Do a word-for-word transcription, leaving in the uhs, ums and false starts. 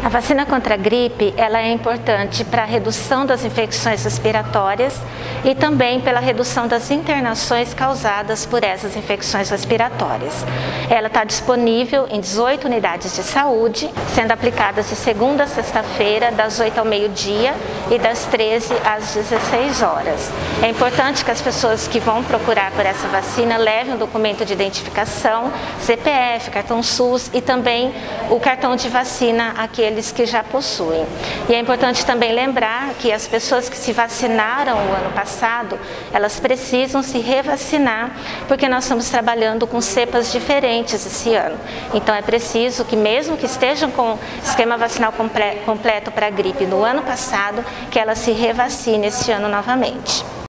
A vacina contra a gripe, ela é importante para a redução das infecções respiratórias e também pela redução das internações causadas por essas infecções respiratórias. Ela está disponível em dezoito unidades de saúde, sendo aplicadas de segunda a sexta-feira, das oito ao meio-dia e das treze às dezesseis horas. É importante que as pessoas que vão procurar por essa vacina levem um documento de identificação, C P F, cartão SUS e também o cartão de vacina, aqueles que já possuem. E é importante também lembrar que as pessoas que se vacinaram o ano passado, elas precisam se revacinar, porque nós estamos trabalhando com cepas diferentes esse ano. Então é preciso que, mesmo que estejam com esquema vacinal comple- completo para a gripe no ano passado, que elas se revacinem esse ano novamente.